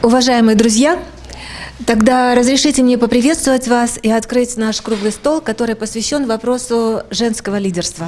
Уважаемые друзья, тогда разрешите мне поприветствовать вас и открыть наш круглый стол, который посвящен вопросу женского лидерства.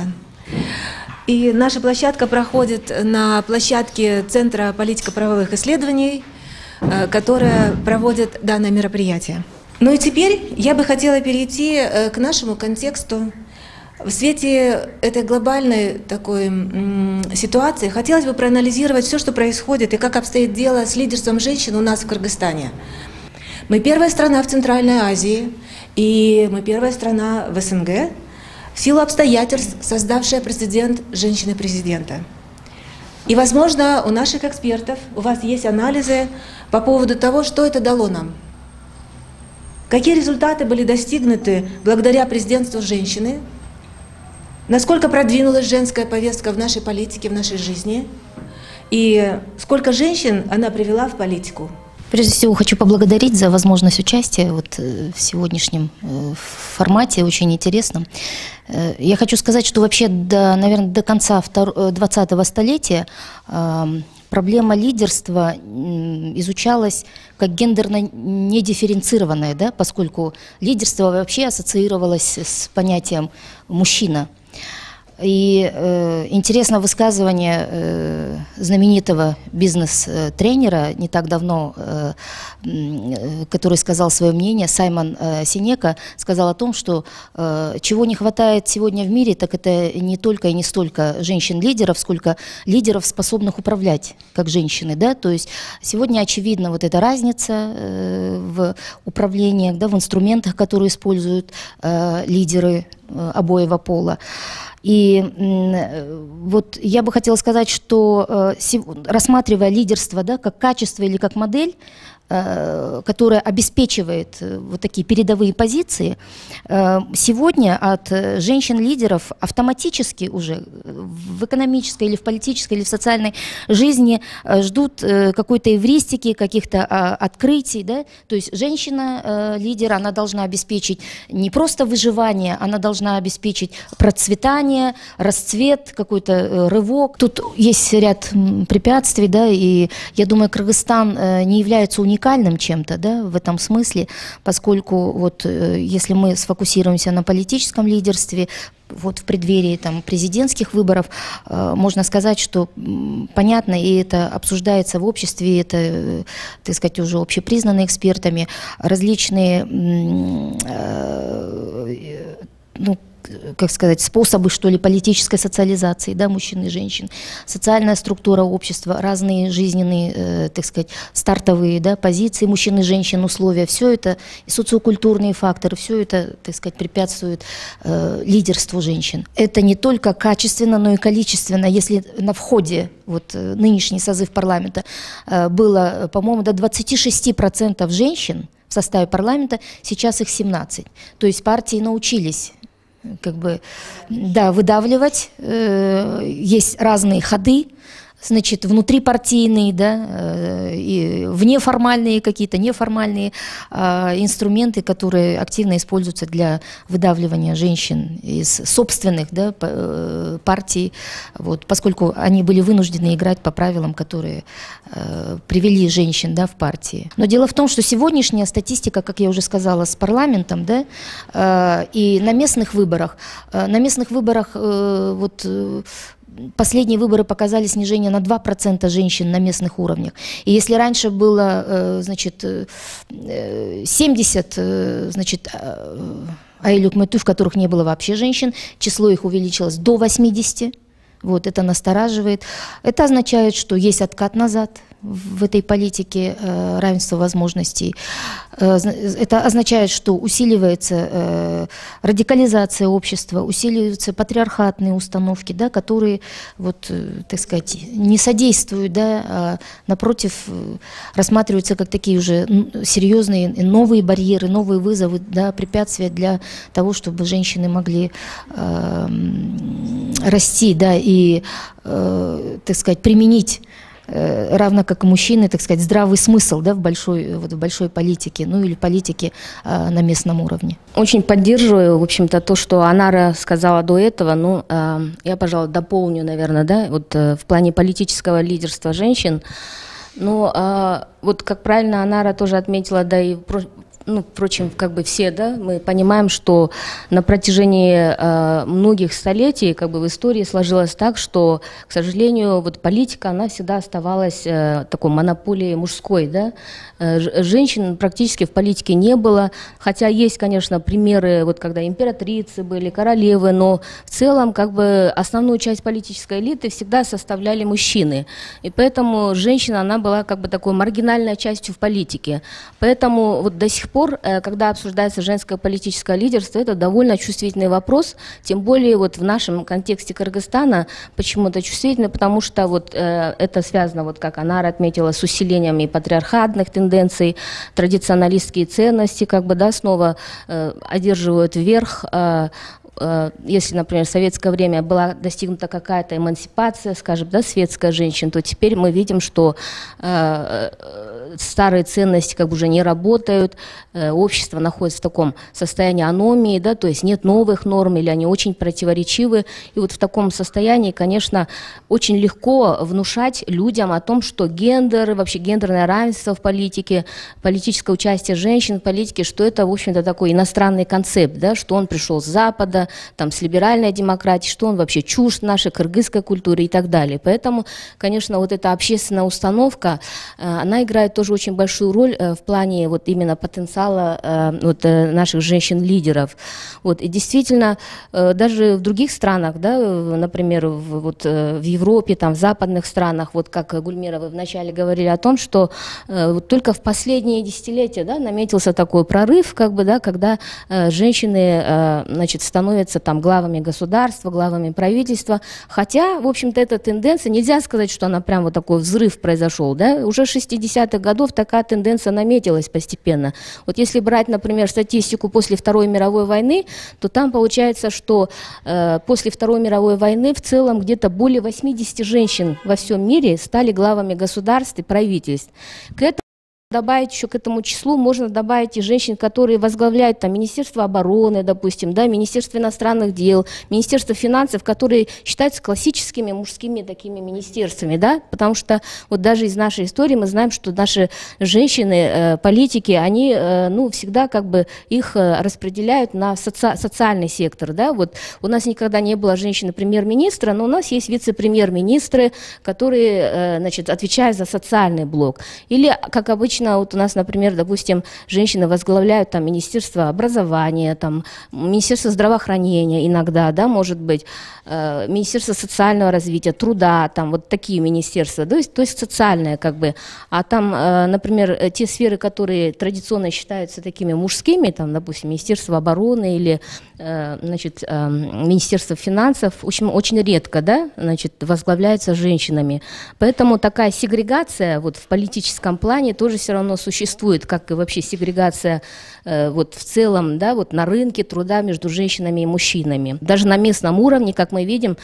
И наша площадка проходит на площадке Центра политико-правовых исследований, которая проводит данное мероприятие. Ну и теперь я бы хотела перейти к нашему контексту. В свете этой глобальной такой ситуации хотелось бы проанализировать все, что происходит и как обстоит дело с лидерством женщин у нас в Кыргызстане. Мы первая страна в Центральной Азии, и мы первая страна в СНГ, в силу обстоятельств, создавшая прецедент женщины-президента. И, возможно, у наших экспертов, у вас есть анализы по поводу того, что это дало нам. Какие результаты были достигнуты благодаря президентству женщины, насколько продвинулась женская повестка в нашей политике, в нашей жизни, и сколько женщин она привела в политику. Прежде всего, хочу поблагодарить за возможность участия в сегодняшнем формате, очень интересном. Я хочу сказать, что вообще, наверное, до конца 20-го столетия проблема лидерства изучалась как гендерно недифференцированная, да, поскольку лидерство вообще ассоциировалось с понятием «мужчина». И интересно высказывание знаменитого бизнес-тренера не так давно, который сказал свое мнение, Саймон Синека, сказал о том, что чего не хватает сегодня в мире, так это не только и не столько женщин-лидеров, сколько лидеров, способных управлять, как женщины. Да? То есть сегодня очевидна вот эта разница в управлении, да, в инструментах, которые используют лидеры обоего пола. И вот я бы хотела сказать, что рассматривая лидерство, да, как качество или как модель, которая обеспечивает вот такие передовые позиции, сегодня от женщин-лидеров автоматически уже в экономической или в политической или в социальной жизни ждут какой-то эвристики, каких-то открытий. Да? То есть женщина-лидер, она должна обеспечить не просто выживание, она должна обеспечить процветание, расцвет, какой-то рывок. Тут есть ряд препятствий, да, и я думаю, Кыргызстан не является уникальным чем-то, да, в этом смысле, поскольку вот если мы сфокусируемся на политическом лидерстве, вот в преддверии там президентских выборов, можно сказать, что понятно, и это обсуждается в обществе, это, так сказать, уже общепризнано экспертами, различные, ну, как сказать, способы, что ли, политической социализации, да, мужчин и женщин, социальная структура общества, разные жизненные, так сказать, стартовые, да, позиции мужчин и женщин, условия, все это, и социокультурные факторы, все это, так сказать, препятствует лидерству женщин. Это не только качественно, но и количественно. Если на входе, вот нынешний созыв парламента, было, по-моему, до 26% женщин в составе парламента, сейчас их 17%. То есть партии научились как бы, да, выдавливать, есть разные ходы, значит, внутрипартийные, да, и внеформальные какие-то, неформальные инструменты, которые активно используются для выдавливания женщин из собственных, да, партий, вот, поскольку они были вынуждены играть по правилам, которые привели женщин, да, в партии. Но дело в том, что сегодняшняя статистика, как я уже сказала, с парламентом, да, и на местных выборах вот, последние выборы показали снижение на 2% женщин на местных уровнях. И если раньше было, значит, 70, значит, айлюк мэту, в которых не было вообще женщин, число их увеличилось до 80. Вот, это настораживает. Это означает, что есть откат назад в этой политике равенства возможностей. Это означает, что усиливается радикализация общества, усиливаются патриархатные установки, да, которые, вот, так сказать, не содействуют, да, а напротив рассматриваются как такие уже серьезные новые барьеры, новые вызовы, да, препятствия для того, чтобы женщины могли расти, да, и, так сказать, применить, равно как и мужчины, так сказать, здравый смысл, да, в большой политике, ну или политике на местном уровне. Очень поддерживаю, в общем-то, то, что Анара сказала до этого. Ну, я, пожалуй, дополню, наверное, да, вот в плане политического лидерства женщин. Ну, вот как правильно Анара тоже отметила, да и ну, впрочем, как бы все, да, мы понимаем, что на протяжении многих столетий, как бы в истории сложилось так, что, к сожалению, вот политика, она всегда оставалась такой монополией мужской, да. Женщин практически в политике не было, хотя есть, конечно, примеры, вот когда императрицы были, королевы, но в целом, как бы, основную часть политической элиты всегда составляли мужчины, и поэтому женщина, она была как бы такой маргинальной частью в политике, поэтому вот до сих пор, когда обсуждается женское политическое лидерство, это довольно чувствительный вопрос, тем более вот в нашем контексте Кыргызстана почему это чувствительно, потому что вот это связано, вот как Анара отметила, с усилением и патриархатных тенденций, традиционалистские ценности, как бы, да, снова одерживают верх. Если, например, в советское время была достигнута какая-то эмансипация, скажем, да, светская женщина, то теперь мы видим, что старые ценности как бы уже не работают, общество находится в таком состоянии аномии, да, то есть нет новых норм или они очень противоречивы. И вот в таком состоянии, конечно, очень легко внушать людям о том, что гендер, вообще гендерное равенство в политике, политическое участие женщин в политике, что это, в общем-то, такой иностранный концепт, да, что он пришел с Запада, там, с либеральной демократией, что он вообще чужд нашей кыргызской культуре и так далее. Поэтому, конечно, вот эта общественная установка, она играет тоже очень большую роль в плане вот именно потенциала вот, наших женщин-лидеров. Вот, и действительно, даже в других странах, да, например, вот, в Европе, там, в западных странах, вот как Гульмира, вы вначале говорили о том, что вот только в последние десятилетия, да, наметился такой прорыв, как бы, да, когда женщины, значит, становятся там главами государства, главами правительства, хотя, в общем-то, эта тенденция, нельзя сказать, что она прям вот такой взрыв произошел, да, уже 60-х годов такая тенденция наметилась постепенно. Вот если брать, например, статистику после Второй мировой войны, то там получается, что после Второй мировой войны в целом где-то более 80 женщин во всем мире стали главами государств и правительств. К этому добавить еще к этому числу можно добавить и женщин, которые возглавляют там Министерство обороны, допустим, да, Министерство иностранных дел, Министерство финансов, которые считаются классическими мужскими такими министерствами, да, потому что вот даже из нашей истории мы знаем, что наши женщины, политики, они, ну, всегда как бы их распределяют на социальный сектор, да, вот у нас никогда не было женщины-премьер-министра, но у нас есть вице-премьер-министры, которые, значит, отвечают за социальный блок, или, как обычно, вот у нас, например, допустим, женщины возглавляют там Министерство образования, там, Министерство здравоохранения иногда, да, может быть, Министерство социального развития, труда, там вот такие министерства, то есть социальное как бы. А там, например, те сферы, которые традиционно считаются такими мужскими, там, допустим, Министерство обороны или, значит, Министерство финансов, очень редко, да, значит, возглавляются женщинами. Поэтому такая сегрегация вот в политическом плане тоже все равно существует, как и вообще сегрегация вот в целом, да, вот на рынке труда между женщинами и мужчинами. Даже на местном уровне, как мы видим,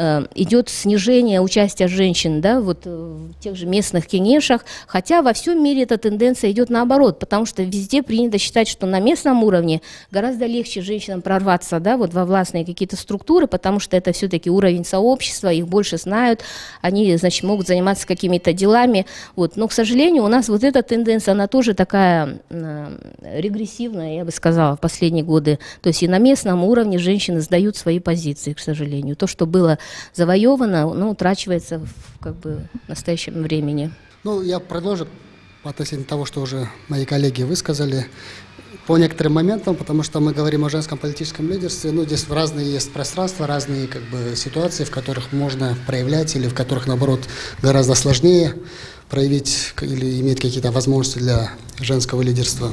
идет снижение участия женщин, да, вот в тех же местных кенешах, хотя во всем мире эта тенденция идет наоборот, потому что везде принято считать, что на местном уровне гораздо легче женщинам прорваться, да, вот во властные какие-то структуры, потому что это все-таки уровень сообщества, их больше знают, они, значит, могут заниматься какими-то делами, вот. Но, к сожалению, у нас вот эта тенденция, она тоже такая регрессивная, я бы сказала, в последние годы. То есть и на местном уровне женщины сдают свои позиции, к сожалению. То, что было завоевано, ну, утрачивается в как бы настоящем времени. Ну, я продолжу относительно того, что уже мои коллеги высказали. По некоторым моментам, потому что мы говорим о женском политическом лидерстве, ну, здесь разные есть пространства, разные как бы ситуации, в которых можно проявлять или в которых, наоборот, гораздо сложнее проявить или иметь какие-то возможности для женского лидерства.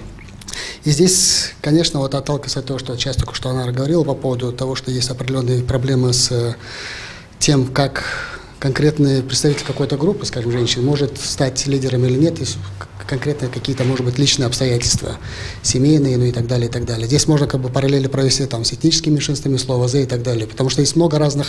И здесь, конечно, вот отталкиваясь от того, что часть только что она говорила по поводу того, что есть определенные проблемы с тем, как конкретный представитель какой-то группы, скажем, женщин, может стать лидером или нет, есть конкретные какие-то, может быть, личные обстоятельства, семейные, ну и так далее, и так далее. Здесь можно как бы параллели провести там с этническими меньшинствами, слово «зе» и так далее, потому что есть много разных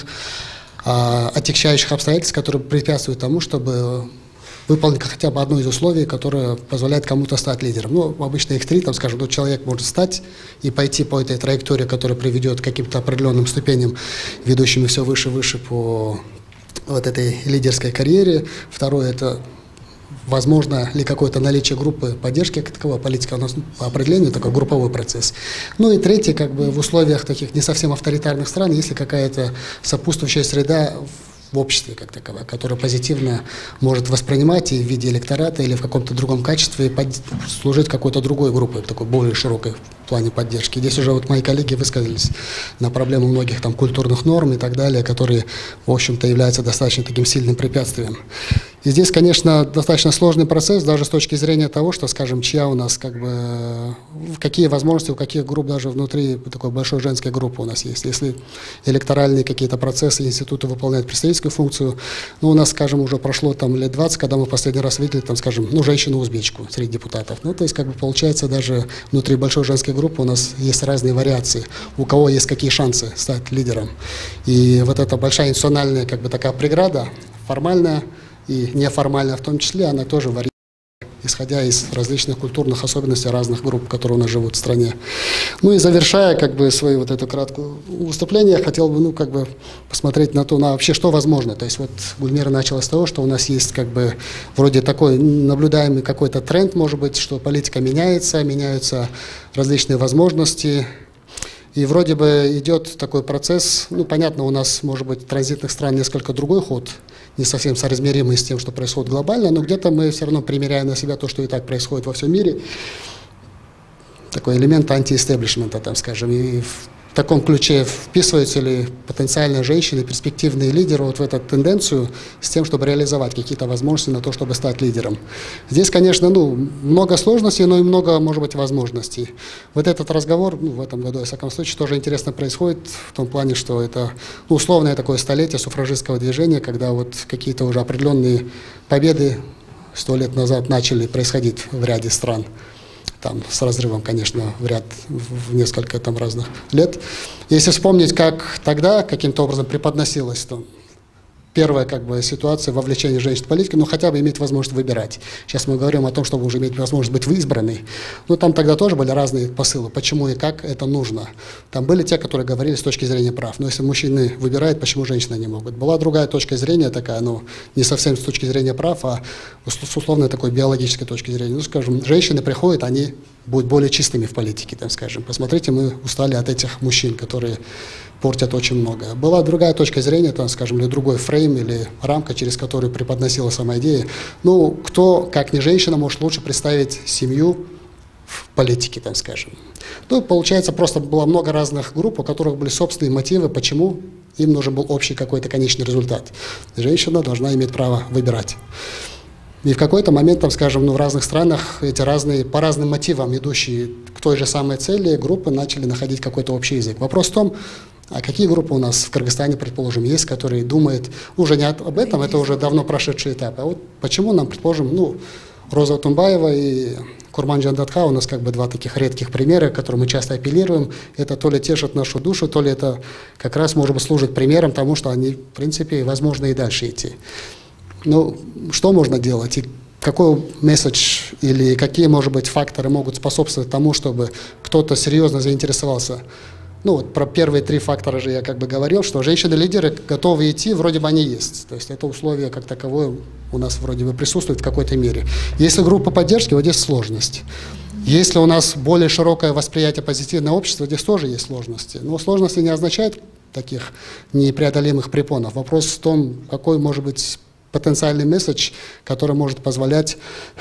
отягчающих обстоятельств, которые препятствуют тому, чтобы выполнить хотя бы одно из условий, которое позволяет кому-то стать лидером. Ну, обычно их три, там, скажем, ну, человек может встать и пойти по этой траектории, которая приведет к каким-то определенным ступеням, ведущим все выше и выше по вот этой лидерской карьере. Второе – это возможно ли какое-то наличие группы поддержки, как таковой политика у нас по определению такой групповой процесс. Ну и третье, как бы в условиях таких не совсем авторитарных стран, если какая-то сопутствующая среда в обществе как таковая, которая позитивно может воспринимать и в виде электората или в каком-то другом качестве служить какой-то другой группой, такой более широкой в плане поддержки. Здесь уже вот мои коллеги высказались на проблему многих там культурных норм и так далее, которые, в общем-то, являются достаточно таким сильным препятствием. И здесь, конечно, достаточно сложный процесс, даже с точки зрения того, что, скажем, чья у нас, как бы, какие возможности у каких групп даже внутри такой большой женской группы у нас есть. Если электоральные какие-то процессы, институты выполняют представительскую функцию, ну, у нас, скажем, уже прошло там лет 20, когда мы в последний раз видели, там, скажем, ну, женщину-узбечку среди депутатов. Ну, то есть, как бы, получается, даже внутри большой женской группы у нас есть разные вариации, у кого есть какие шансы стать лидером. И вот эта большая институциональная, как бы, такая преграда, формальная и неформальная в том числе, она тоже варьирует, исходя из различных культурных особенностей разных групп, которые у нас живут в стране. Ну и завершая, как бы, свое вот это краткое выступление, я хотел бы, ну, как бы, посмотреть на то, на вообще, что возможно. То есть вот Гульмира начала с того, что у нас есть, как бы, вроде такой наблюдаемый какой-то тренд, может быть, что политика меняется, меняются различные возможности. И вроде бы идет такой процесс, ну, понятно, у нас, может быть, транзитных стран несколько другой ход, не совсем соразмеримый с тем, что происходит глобально, но где-то мы все равно примеряем на себя то, что и так происходит во всем мире. Такой элемент анти-эстеблишмента, там, скажем, и в таком ключе вписываются ли потенциальные женщины, перспективные лидеры вот в эту тенденцию с тем, чтобы реализовать какие-то возможности на то, чтобы стать лидером. Здесь, конечно, ну, много сложностей, но и много, может быть, возможностей. Вот этот разговор, ну, в этом году, во всяком случае, тоже интересно происходит в том плане, что это, ну, условное такое столетие суфражистского движения, когда вот какие-то уже определенные победы 100 лет назад начали происходить в ряде стран. Там, с разрывом, конечно, в несколько там разных лет. Если вспомнить, как тогда каким-то образом преподносилась там первая, как бы, ситуация вовлечения женщин в политику, ну, хотя бы иметь возможность выбирать. Сейчас мы говорим о том, чтобы уже иметь возможность быть избранной. Но там тогда тоже были разные посылы, почему и как это нужно. Там были те, которые говорили с точки зрения прав. Но если мужчины выбирают, почему женщины не могут? Была другая точка зрения такая, ну, не совсем с точки зрения прав, а с условной такой биологической точки зрения. Ну, скажем, женщины приходят, они будут более чистыми в политике, там, скажем. Посмотрите, мы устали от этих мужчин, которые портят очень много. Была другая точка зрения, там, скажем, или другой фрейм, или рамка, через которую преподносила сама идея. Ну, кто, как не женщина, может лучше представить семью в политике, там, скажем. Ну, получается, просто было много разных групп, у которых были собственные мотивы, почему им нужен был общий какой-то конечный результат. Женщина должна иметь право выбирать. И в какой-то момент, там, скажем, ну, в разных странах эти разные, по разным мотивам идущие к той же самой цели группы начали находить какой-то общий язык. Вопрос в том, а какие группы у нас в Кыргызстане, предположим, есть, которые думают уже не об этом, это уже давно прошедший этап, а вот почему нам, предположим, ну, Роза Отунбаева и Курманжан Датха у нас как бы два таких редких примера, к которым мы часто апеллируем. Это то ли тешит нашу душу, то ли это как раз, может быть, служит примером тому, что они, в принципе, возможно и дальше идти. Ну, что можно делать? И какой месседж или какие, может быть, факторы могут способствовать тому, чтобы кто-то серьезно заинтересовался? Ну, вот про первые 3 фактора же я как бы говорил, что женщины-лидеры готовы идти, вроде бы они есть. То есть это условие как таковое у нас вроде бы присутствует в какой-то мере. Если группа поддержки, вот здесь сложность. Если у нас более широкое восприятие позитивного общества, здесь тоже есть сложности. Но сложности не означают таких непреодолимых препонов. Вопрос в том, какой может быть потенциальный месседж, который может позволять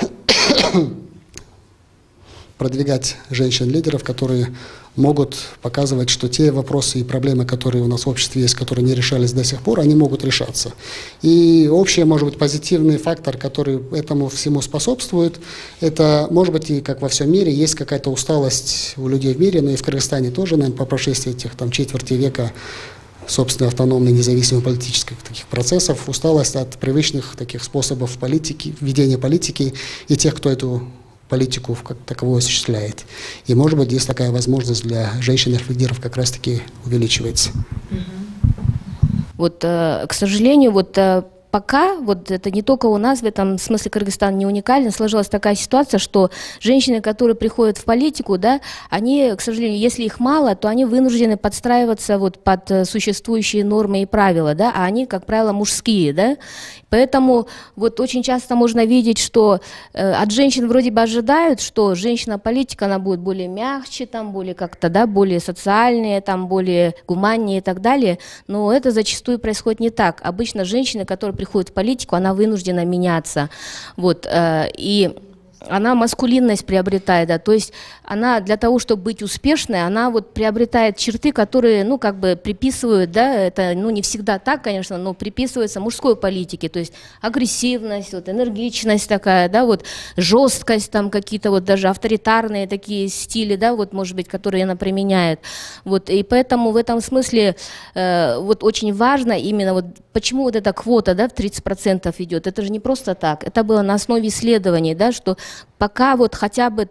продвигать женщин-лидеров, которые могут показывать, что те вопросы и проблемы, которые у нас в обществе есть, которые не решались до сих пор, они могут решаться. И общий, может быть, позитивный фактор, который этому всему способствует, это, может быть, и как во всем мире, есть какая-то усталость у людей в мире, но и в Кыргызстане тоже, наверное, по прошествии этих там четверти века собственно, автономной, независимой политических таких процессов, усталость от привычных таких способов политики, ведения политики и тех, кто эту политику как таковую осуществляет. И, может быть, здесь такая возможность для женщин-лидеров как раз-таки увеличивается. Вот, к сожалению, вот пока, вот это не только у нас, в этом смысле Кыргызстан не уникален, сложилась такая ситуация, что женщины, которые приходят в политику, да, они, к сожалению, если их мало, то они вынуждены подстраиваться вот под существующие нормы и правила, да, а они, как правило, мужские, да. Поэтому вот очень часто можно видеть, что от женщин вроде бы ожидают, что женщина-политик, она будет более мягче, там, более как-то, да, более социальнее, там, более гуманнее и так далее, но это зачастую происходит не так. Обычно женщина, которая приходит в политику, она вынуждена меняться, вот, и она маскулинность приобретает, да, то есть она для того, чтобы быть успешной, она вот приобретает черты, которые, ну, как бы приписывают, да, это, ну, не всегда так, конечно, но приписывается мужской политике, то есть агрессивность, вот, энергичность такая, да, вот, жесткость, там, какие-то вот даже авторитарные такие стили, да, вот, может быть, которые она применяет, вот, и поэтому в этом смысле вот очень важно именно вот, почему вот эта квота, да, в 30% идет, это же не просто так, это было на основе исследований, да, что пока вот хотя бы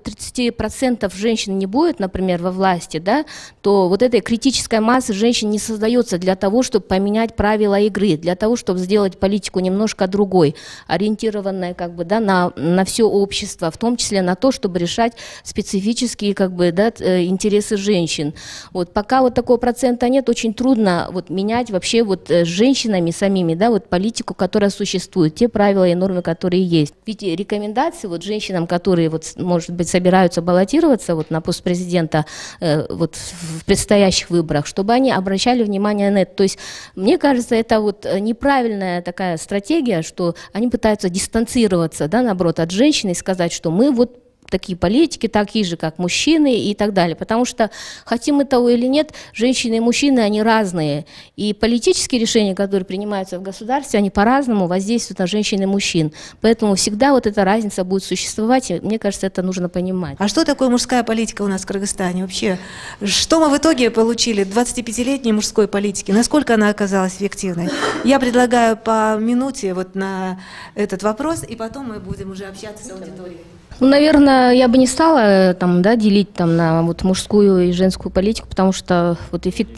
30% женщин не будет, например, во власти, да, то вот этой критической массы женщин не создается для того, чтобы поменять правила игры, для того, чтобы сделать политику немножко другой, ориентированной как бы, да, на все общество, в том числе на то, чтобы решать специфические как бы, да, интересы женщин. Вот пока вот такого процента нет, очень трудно вот менять вообще вот женщинами самими, да, вот политику, которая существует, те правила и нормы, которые есть. Ведь рекомендации вот женщинам, которые, вот, может быть, собираются баллотироваться вот, на пост президента вот, в предстоящих выборах, чтобы они обращали внимание на это. То есть, мне кажется, это вот неправильная такая стратегия, что они пытаются дистанцироваться, да, наоборот, от женщины и сказать, что мы вот такие политики, такие же, как мужчины и так далее. Потому что, хотим мы того или нет, женщины и мужчины, они разные. И политические решения, которые принимаются в государстве, они по-разному воздействуют на женщин и мужчин. Поэтому всегда вот эта разница будет существовать, и мне кажется, это нужно понимать. А что такое мужская политика у нас в Кыргызстане вообще? Что мы в итоге получили 25-летней мужской политики? Насколько она оказалась эффективной? Я предлагаю по минуте вот на этот вопрос, и потом мы будем уже общаться с аудиторией. Ну, наверное, я бы не стала там, да, делить там, на вот, мужскую и женскую политику, потому что вот эффект...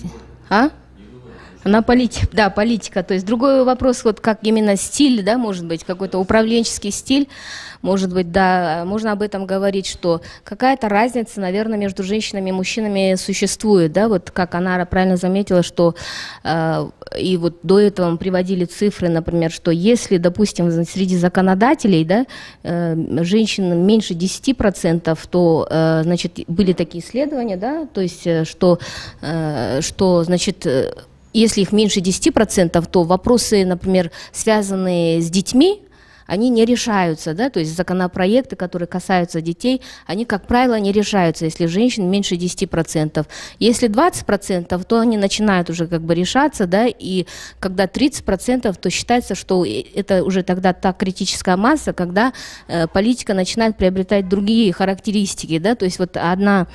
Она политика, да, политика. То есть другой вопрос, вот как именно стиль, да, может быть, какой-то управленческий стиль, может быть, да, можно об этом говорить, что какая-то разница, наверное, между женщинами и мужчинами существует, да, вот как Анара правильно заметила, что и вот до этого мы приводили цифры, например, что если, допустим, среди законодателей, да, женщин меньше 10%, то, значит, были такие исследования, да, то есть, что значит, если их меньше 10%, то вопросы, например, связанные с детьми, они не решаются, да, то есть законопроекты, которые касаются детей, они, как правило, не решаются, если женщин меньше 10%. Если 20%, то они начинают уже как бы решаться, да, и когда 30%, то считается, что это уже тогда та критическая масса, когда политика начинает приобретать другие характеристики, да, то есть вот одна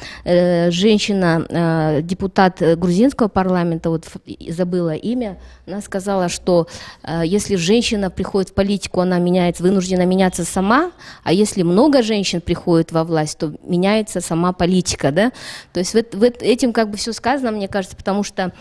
женщина, депутат грузинского парламента, вот забыла имя, она сказала, что если женщина приходит в политику, она вынуждена меняться сама, а если много женщин приходит во власть, то меняется сама политика, да, то есть этим как бы все сказано, мне кажется, потому что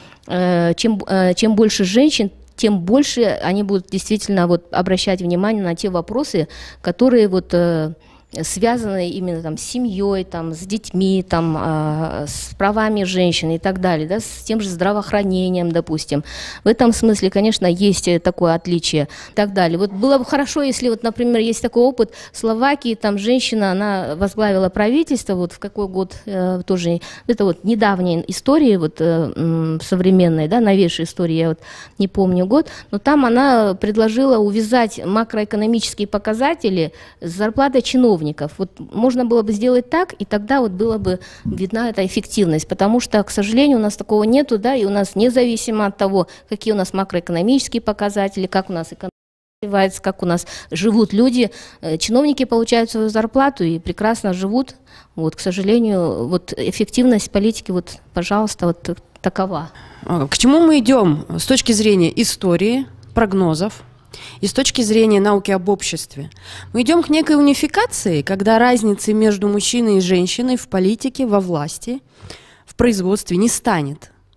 чем больше женщин, тем больше они будут действительно вот обращать внимание на те вопросы, которые вот связанные именно там с семьей, там, с детьми, там, с правами женщин и так далее, да, с тем же здравоохранением, допустим. В этом смысле, конечно, есть такое отличие и так далее. Вот было бы хорошо, если, вот, например, есть такой опыт в Словакии, там женщина, она возглавила правительство, вот в какой год тоже, это вот недавняя история, вот современная, да, новейшая история, я вот не помню год, но там она предложила увязать макроэкономические показатели с зарплатой чиновников. Вот можно было бы сделать так, и тогда вот была бы видна эта эффективность, потому что, к сожалению, у нас такого нету, да, и у нас независимо от того, какие у нас макроэкономические показатели, как у нас экономика развивается, как у нас живут люди, чиновники получают свою зарплату и прекрасно живут. Вот, к сожалению, вот эффективность политики, вот, пожалуйста, вот такова. К чему мы идем с точки зрения истории, прогнозов? И с точки зрения науки об обществе. Мы идем к некой унификации, когда разницы между мужчиной и женщиной в политике, во власти, в производстве не станет.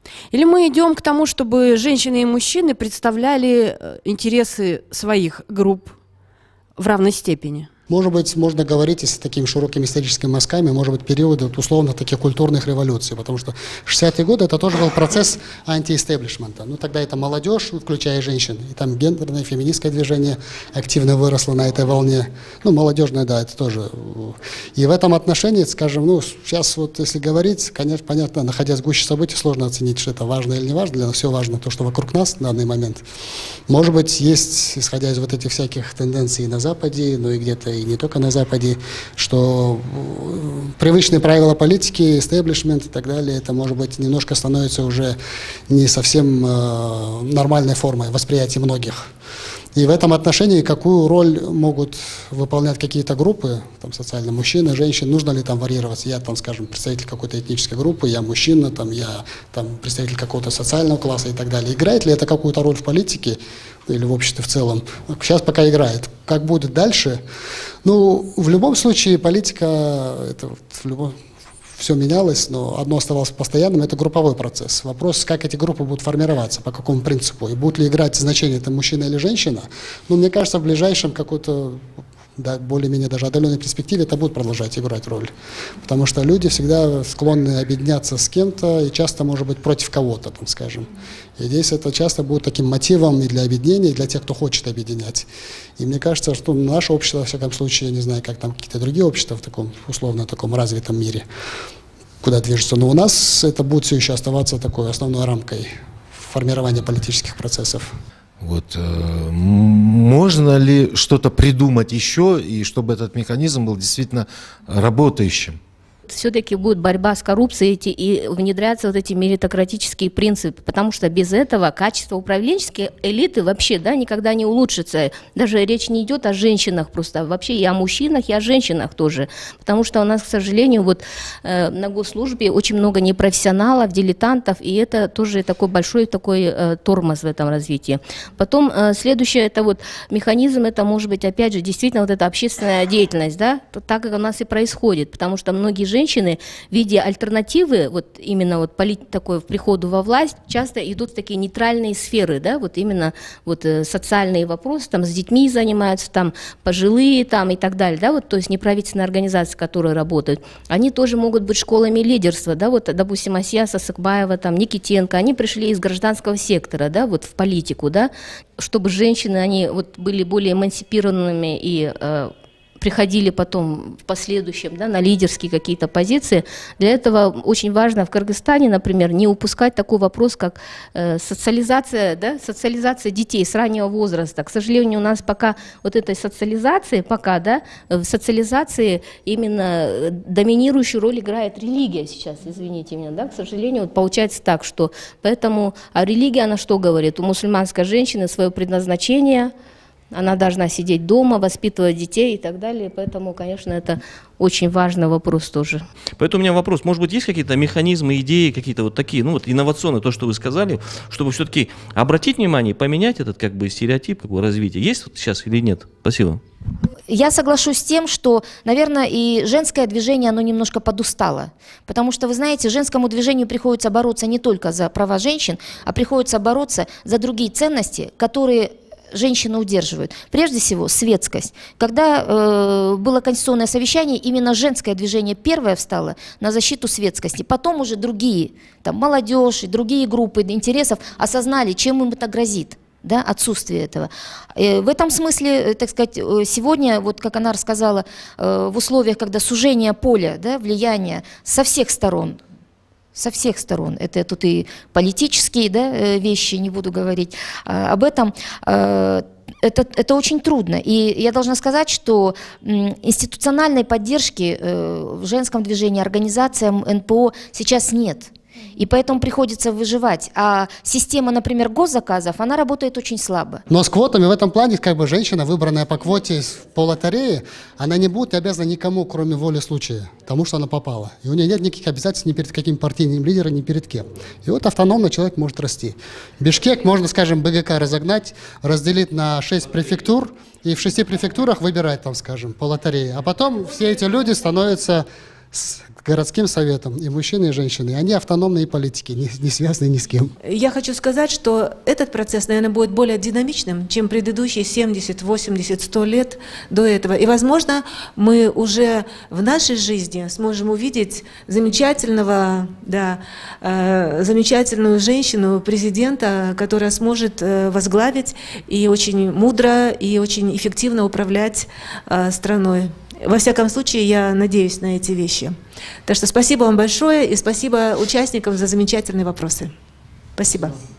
Или мы идем к тому, чтобы женщины и мужчины представляли интересы своих групп в равной степени? Может быть, можно говорить, если такими широкими историческими мазками, может быть, периоды вот, условно таких культурных революций, потому что 60-е годы это тоже был процесс антиэстеблишмента. Ну, тогда это молодежь, включая женщин, и там гендерное, феминистское движение активно выросло на этой волне. Ну, молодежное, да, это тоже. И в этом отношении, скажем, ну, сейчас вот если говорить, конечно, понятно, находясь в гуще событий, сложно оценить, что это важно или не важно, для нас все важно то, что вокруг нас в данный момент. Может быть, есть, исходя из вот этих всяких тенденций на Западе, ну и где-то и не только на Западе, что привычные правила политики, истеблишмент и так далее, это, может быть, немножко становится уже не совсем нормальной формой восприятия многих. И в этом отношении какую роль могут выполнять какие-то группы, там, социально мужчины, женщины, нужно ли там варьироваться? Я, там, скажем, представитель какой-то этнической группы, я мужчина, там, я там, представитель какого-то социального класса и так далее. Играет ли это какую-то роль в политике или в обществе в целом? Сейчас пока играет. Как будет дальше? Ну, в любом случае, политика, это в любом... Все менялось, но одно оставалось постоянным, это групповой процесс. Вопрос, как эти группы будут формироваться, по какому принципу, и будет ли играть значение, это мужчина или женщина. Ну, мне кажется, в ближайшем какой-то, да, более-менее даже отдаленной перспективе это будет продолжать играть роль. Потому что люди всегда склонны объединяться с кем-то и часто, может быть, против кого-то, там, скажем. И здесь это часто будет таким мотивом и для объединения, и для тех, кто хочет объединять. И мне кажется, что наше общество, во всяком случае, я не знаю, как там какие-то другие общества в таком, условно, таком развитом мире, куда движется, но у нас это будет все еще оставаться такой основной рамкой формирования политических процессов. Вот, можно ли что-то придумать еще, и чтобы этот механизм был действительно работающим? Все-таки будет борьба с коррупцией и внедряться вот эти меритократические принципы, потому что без этого качество управленческой элиты вообще, да, никогда не улучшится. Даже речь не идет о женщинах просто, вообще и о мужчинах, и о женщинах тоже, потому что у нас, к сожалению, вот на госслужбе очень много непрофессионалов, дилетантов, и это тоже такой большой такой тормоз в этом развитии. Потом следующее, это вот механизм, это может быть опять же действительно вот эта общественная деятельность, да, так как у нас и происходит, потому что многие женщины в виде альтернативы, вот именно вот такой приходу во власть, часто идут в такие нейтральные сферы, да, вот именно вот социальные вопросы, там с детьми занимаются, там пожилые, там и так далее, да, вот, то есть неправительственные организации, которые работают, они тоже могут быть школами лидерства, да, вот, допустим, Асия Сасыкбаева, там, Никитенко, они пришли из гражданского сектора, да, вот в политику, да, чтобы женщины, они вот были более эмансипированными и приходили потом в последующем, да, на лидерские какие-то позиции. Для этого очень важно в Кыргызстане, например, не упускать такой вопрос, как социализация, да, социализация детей с раннего возраста. К сожалению, у нас пока вот этой социализации, да, в социализации именно доминирующую роль играет религия сейчас, извините меня, да, к сожалению, вот получается так, что поэтому, а религия, она что говорит? У мусульманской женщины свое предназначение, она должна сидеть дома, воспитывать детей и так далее. Поэтому, конечно, это очень важный вопрос тоже. Поэтому у меня вопрос. Может быть, есть какие-то механизмы, идеи, какие-то вот такие, ну вот инновационные, то, что вы сказали, чтобы все-таки обратить внимание, поменять этот как бы стереотип, как бы развития? Есть вот сейчас или нет? Спасибо. Я соглашусь с тем, что, наверное, и женское движение, оно немножко подустало. Потому что, вы знаете, женскому движению приходится бороться не только за права женщин, а приходится бороться за другие ценности, которые женщины удерживают. Прежде всего, светскость. Когда было конституционное совещание, именно женское движение первое встало на защиту светскости. Потом уже другие, там, молодежь и другие группы интересов осознали, чем им это грозит. Да, отсутствие этого. В этом смысле, так сказать, сегодня, вот как она рассказала, в условиях, когда сужение поля, да, влияния со всех сторон, это тут и политические, да, вещи, не буду говорить об этом, это очень трудно. И я должна сказать, что институциональной поддержки в женском движении, организациям НПО сейчас нет. И поэтому приходится выживать. А система, например, госзаказов, она работает очень слабо. Но с квотами в этом плане, как бы женщина, выбранная по квоте по лотерее, она не будет обязана никому, кроме воли случая, тому, что она попала. И у нее нет никаких обязательств ни перед каким партийным лидером, ни перед кем. И вот автономно человек может расти. Бишкек можно, скажем, БГК разогнать, разделить на 6 префектур, и в 6 префектурах выбирать, там, скажем, по лотерее. А потом все эти люди становятся городским советам, и мужчины, и женщины. Они автономные политики, не связаны ни с кем. Я хочу сказать, что этот процесс, наверное, будет более динамичным, чем предыдущие 70, 80, 100 лет до этого. И, возможно, мы уже в нашей жизни сможем увидеть замечательную женщину, президента, которая сможет возглавить и очень мудро, и очень эффективно управлять страной. Во всяком случае, я надеюсь на эти вещи. Так что спасибо вам большое и спасибо участникам за замечательные вопросы. Спасибо.